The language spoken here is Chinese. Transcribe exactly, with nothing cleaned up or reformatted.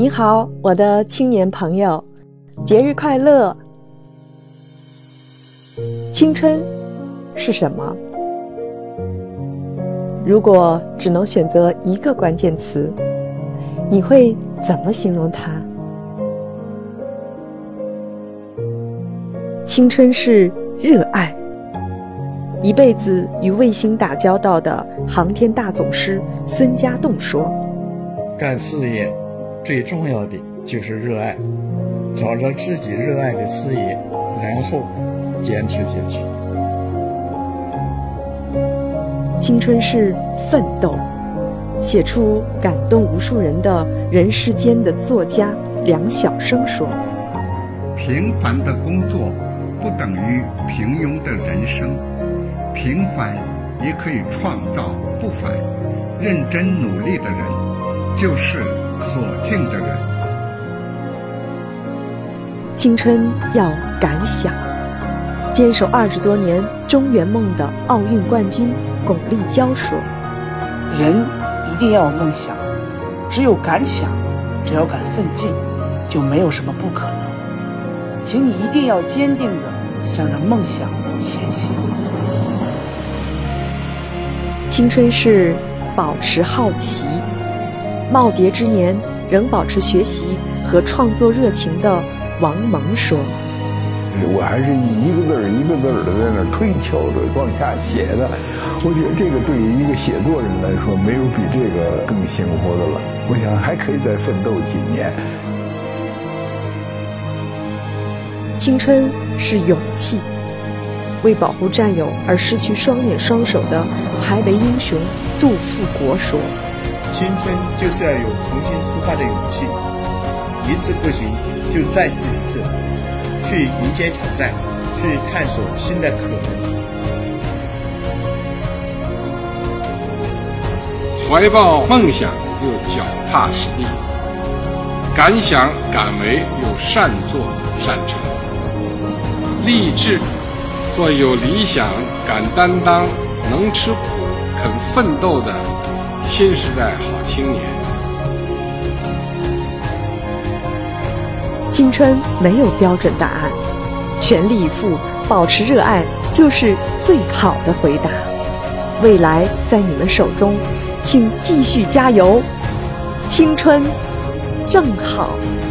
你好，我的青年朋友，节日快乐！青春是什么？如果只能选择一个关键词，你会怎么形容它？青春是热爱。一辈子与卫星打交道的航天大总师孙家栋说： 干事业最重要的就是热爱，找着自己热爱的事业，然后坚持下去。 青春是奋斗。写出感动无数人的人世间的作家梁晓声说： 平凡的工作不等于平庸的人生，平凡也可以创造不凡。认真努力的人就是所敬的人。 青春要敢想。坚守二十多年中原梦的奥运冠军巩立姣说： 人一定要有梦想，只有敢想，只要敢奋进，就没有什么不可能。请你一定要坚定地向着梦想前行。 青春是保持好奇。耄耋之年仍保持学习和创作热情的王蒙说： 我还是一个字儿一个字儿的在那推敲着往下写的，我觉得这个对于一个写作人来说，没有比这个更幸福的了。我想还可以再奋斗几年。 青春是勇气。为保护战友而失去双眼双手的排围英雄杜富国说： 青春就是要有重新出发的勇气，一次不行就再试一次，去迎接挑战，去探索新的可能。 怀抱梦想又脚踏实地，敢想敢为又善作善成，立志做有理想、敢担当、能吃苦、肯奋斗的新时代好青年。 青春没有标准答案，全力以赴，保持热爱就是最好的回答。未来在你们手中，请继续加油，青春正好。